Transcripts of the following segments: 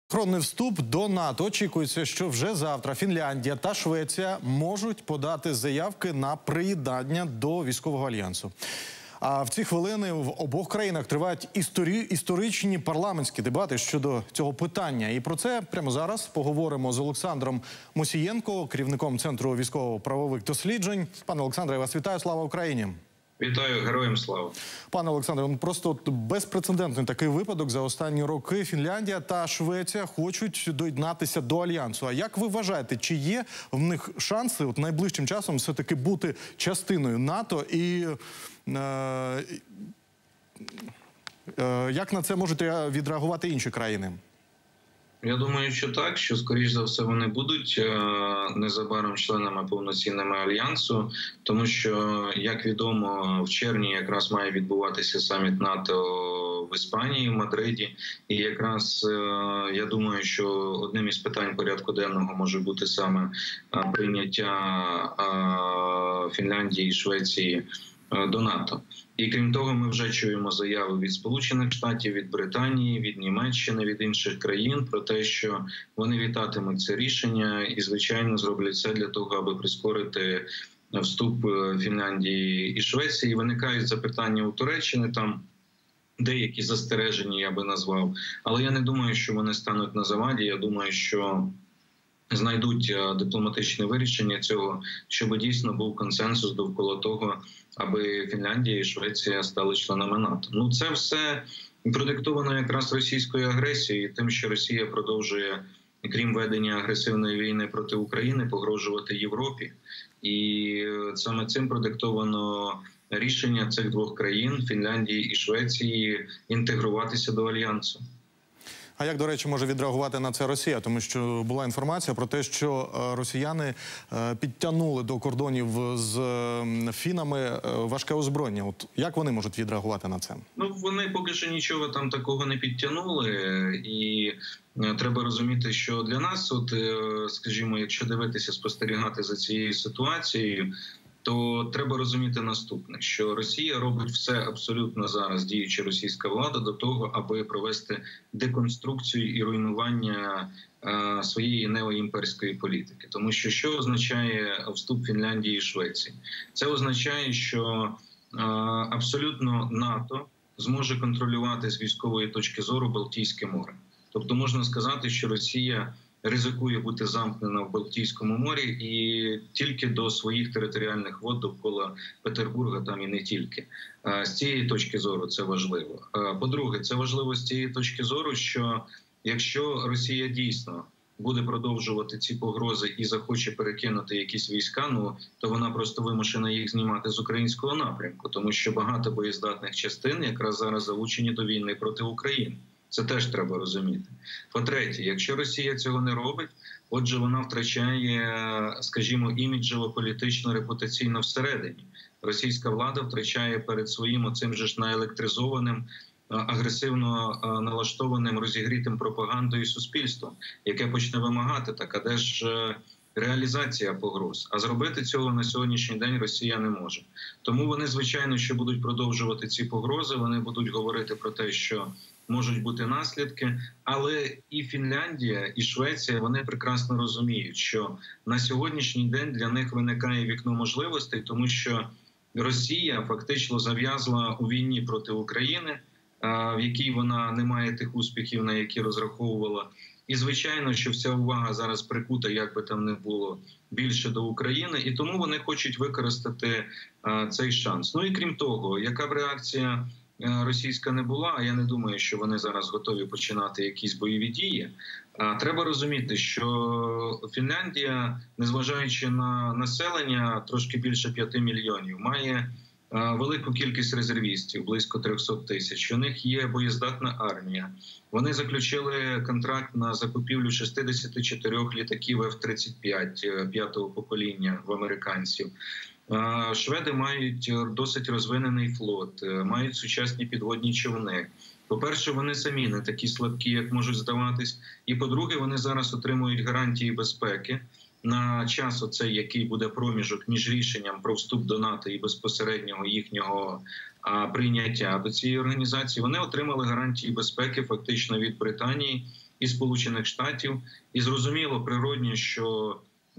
Синхронний вступ до НАТО. Очікується, що вже завтра Фінляндія та Швеція можуть подати заявки на приєднання до військового альянсу. А в ці хвилини в обох країнах тривають історичні парламентські дебати щодо цього питання. І про це прямо зараз поговоримо з Олександром Мусієнко, керівником Центру військово-правових досліджень. Пане Олександре, я вас вітаю. Слава Україні! Вітаю, героям слава. Пане Олександре, просто безпрецедентний такий випадок. За останні роки Фінляндія та Швеція хочуть доєднатися до Альянсу. А як ви вважаєте, чи є в них шанси найближчим часом все-таки бути частиною НАТО? І як на це можуть відреагувати інші країни? Я думаю, що так, що, скоріш за все, вони будуть незабаром членами повноцінними Альянсу, тому що, як відомо, в червні якраз має відбуватися саміт НАТО в Іспанії, в Мадриді. І якраз я думаю, що одним із питань порядку денного може бути саме прийняття Фінляндії і Швеції до НАТО. І крім того, ми вже чуємо заяви від Сполучених Штатів, від Британії, від Німеччини, від інших країн про те, що вони вітатимуть це рішення і, звичайно, зроблять все для того, аби прискорити вступ Фінляндії і Швеції. І виникають запитання у Туреччини, там деякі застереження я би назвав. Але я не думаю, що вони стануть на заваді. Я думаю, що знайдуть дипломатичне вирішення цього, щоб дійсно був консенсус довкола того, аби Фінляндія і Швеція стали членами НАТО. Ну, це все продиктовано якраз російською агресією, тим, що Росія продовжує, крім ведення агресивної війни проти України, погрожувати Європі. І саме цим продиктовано рішення цих двох країн, Фінляндії і Швеції, інтегруватися до Альянсу. А як, до речі, може відреагувати на це Росія? Тому що була інформація про те, що росіяни підтягнули до кордонів з фінами важке озброєння. От як вони можуть відреагувати на це? Ну, вони поки що нічого там такого не підтягнули. І треба розуміти, що для нас, от, скажімо, якщо дивитися, спостерігати за цією ситуацією, то треба розуміти наступне, що Росія робить все абсолютно зараз, діюча російська влада, до того, аби провести деконструкцію і руйнування своєї неоімперської політики. Тому що означає вступ Фінляндії і Швеції? Це означає, що абсолютно НАТО зможе контролювати з військової точки зору Балтійське море. Тобто можна сказати, що Росія ризикує бути замкнена в Балтійському морі і тільки до своїх територіальних вод довкола Петербурга, там і не тільки. З цієї точки зору це важливо. По-друге, це важливо з цієї точки зору, що якщо Росія дійсно буде продовжувати ці погрози і захоче перекинути якісь війська, ну то вона просто вимушена їх знімати з українського напрямку, тому що багато боєздатних частин якраз зараз залучені до війни проти України. Це теж треба розуміти. По-третє, якщо Росія цього не робить, отже, вона втрачає, скажімо, іміджево-політично, репутаційно всередині. Російська влада втрачає перед своїм оцим же ж наелектризованим, агресивно налаштованим, розігрітим пропагандою суспільством, яке почне вимагати, так, а де ж реалізація погроз? А зробити цього на сьогоднішній день Росія не може. Тому вони, звичайно, що будуть продовжувати ці погрози, вони будуть говорити про те, що можуть бути наслідки, але і Фінляндія, і Швеція, вони прекрасно розуміють, що на сьогоднішній день для них виникає вікно можливостей, тому що Росія фактично зав'язла у війні проти України, в якій вона не має тих успіхів, на які розраховувала. І, звичайно, що вся увага зараз прикута, як би там не було, більше до України, і тому вони хочуть використати цей шанс. Ну і крім того, яка б реакція російська не була, а я не думаю, що вони зараз готові починати якісь бойові дії. Треба розуміти, що Фінляндія, незважаючи на населення, трошки більше 5 мільйонів, має велику кількість резервістів, близько 300 тисяч. У них є боєздатна армія. Вони заключили контракт на закупівлю 64 літаків F-35 п'ятого покоління в американців. Шведи мають досить розвинений флот, мають сучасні підводні човни. По-перше, вони самі не такі слабкі, як можуть здаватись. І по-друге, вони зараз отримують гарантії безпеки на час оцей, який буде проміжок між рішенням про вступ до НАТО і безпосереднього їхнього прийняття до цієї організації. Вони отримали гарантії безпеки фактично від Британії і Сполучених Штатів. І зрозуміло, природньо, що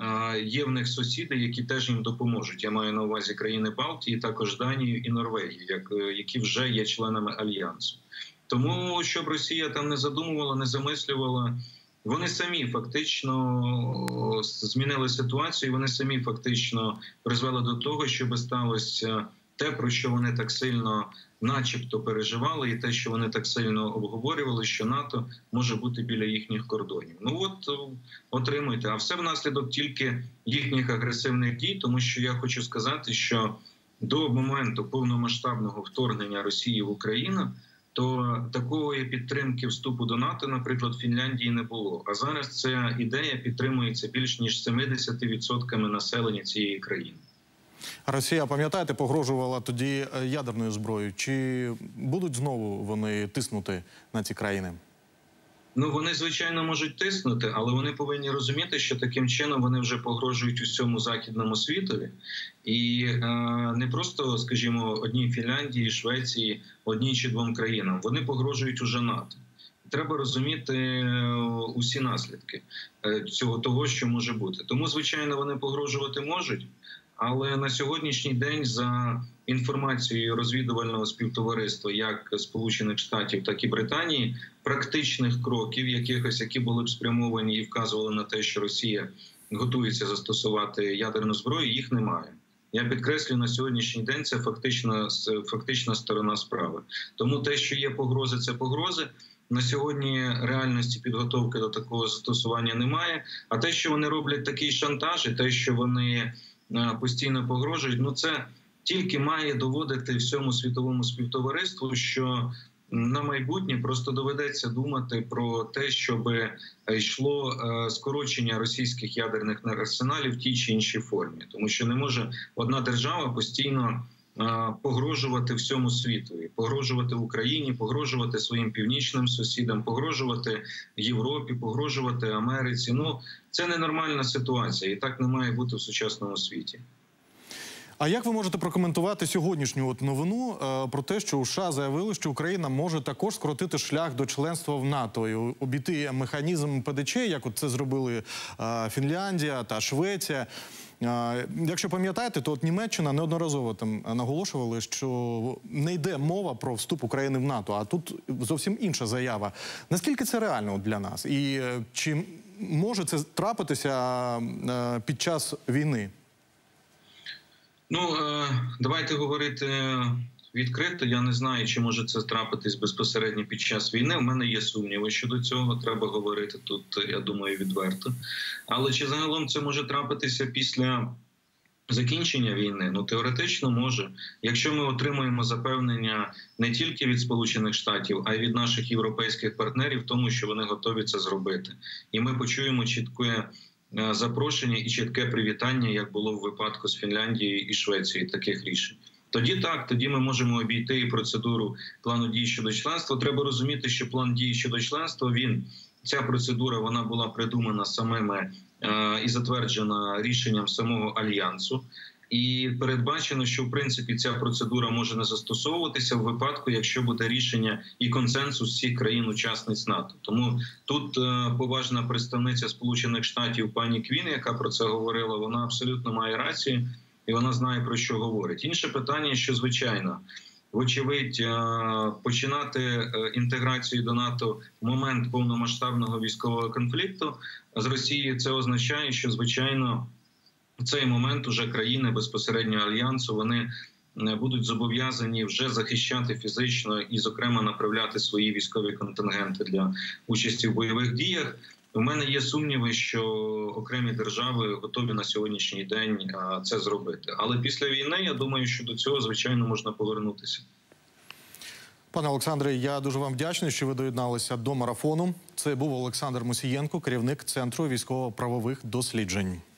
є в них сусіди, які теж їм допоможуть. Я маю на увазі країни Балтії, також Данію і Норвегію, які вже є членами Альянсу. Тому, щоб Росія там не задумувала, не замислювала, вони самі фактично змінили ситуацію, вони самі фактично призвели до того, щоб сталося те, про що вони так сильно начебто переживали, і те, що вони так сильно обговорювали, що НАТО може бути біля їхніх кордонів. Ну от, отримуйте. А все внаслідок тільки їхніх агресивних дій, тому що я хочу сказати, що до моменту повномасштабного вторгнення Росії в Україну то такої підтримки вступу до НАТО, наприклад, Фінляндії не було. А зараз ця ідея підтримується більш ніж 70% населення цієї країни. Росія, пам'ятаєте, погрожувала тоді ядерною зброєю. Чи будуть знову вони тиснути на ці країни? Ну, вони, звичайно, можуть тиснути, але вони повинні розуміти, що таким чином вони вже погрожують усьому західному світові. І не просто, скажімо, одній Фінляндії, Швеції, одній чи двом країнам. Вони погрожують уже НАТО. Треба розуміти усі наслідки цього того, що може бути. Тому, звичайно, вони погрожувати можуть. Але на сьогоднішній день, за інформацією розвідувального співтовариства як Сполучених Штатів, так і Британії, практичних кроків, якихось, які були б спрямовані і вказували на те, що Росія готується застосувати ядерну зброю, їх немає. Я підкреслюю, на сьогоднішній день це фактична сторона справи. Тому те, що є погрози, це погрози. На сьогодні реальності підготовки до такого застосування немає. А те, що вони роблять такий шантаж, і те, що вони постійно погрожують, ну це тільки має доводити всьому світовому співтовариству, що на майбутнє просто доведеться думати про те, щоб йшло скорочення російських ядерних арсеналів в тій чи іншій формі. Тому що не може одна держава постійно погрожувати всьому світові, погрожувати Україні, погрожувати своїм північним сусідам, погрожувати Європі, погрожувати Америці. Ну, це ненормальна ситуація, і так не має бути в сучасному світі. А як ви можете прокоментувати сьогоднішню новину про те, що США заявили, що Україна може також скоротити шлях до членства в НАТО і обійти механізм ПДЧ, як от це зробили Фінляндія та Швеція? Якщо пам'ятаєте, то от Німеччина неодноразово там наголошували, що не йде мова про вступ України в НАТО, а тут зовсім інша заява. Наскільки це реально для нас? І чи може це трапитися під час війни? Ну, давайте говорити відкрито. Я не знаю, чи може це трапитись безпосередньо під час війни. У мене є сумніви щодо цього. Треба говорити тут, я думаю, відверто. Але чи загалом це може трапитися після закінчення війни? Ну, теоретично може. Якщо ми отримуємо запевнення не тільки від Сполучених Штатів, а й від наших європейських партнерів в тому, що вони готові це зробити. І ми почуємо чітке запрошення і чітке привітання, як було в випадку з Фінляндією і Швецією, таких рішень. Тоді так, тоді ми можемо обійти і процедуру плану дій щодо членства. Треба розуміти, що план дій щодо членства, ця процедура, вона була придумана самими і затверджена рішенням самого Альянсу. І передбачено, що в принципі ця процедура може не застосовуватися в випадку, якщо буде рішення і консенсус всіх країн-учасниць НАТО. Тому тут поважна представниця Сполучених Штатів пані Квін, яка про це говорила, вона абсолютно має рацію і вона знає, про що говорить. Інше питання, що, звичайно, вочевидь, починати інтеграцію до НАТО в момент повномасштабного військового конфлікту з Росією, це означає, що, звичайно, в цей момент уже країни безпосередньо Альянсу, вони будуть зобов'язані вже захищати фізично і, зокрема, направляти свої військові контингенти для участі в бойових діях. У мене є сумніви, що окремі держави готові на сьогоднішній день це зробити. Але після війни, я думаю, що до цього, звичайно, можна повернутися. Пане Олександре, я дуже вам вдячний, що ви доєдналися до марафону. Це був Олександр Мусієнко, керівник Центру військово-правових досліджень.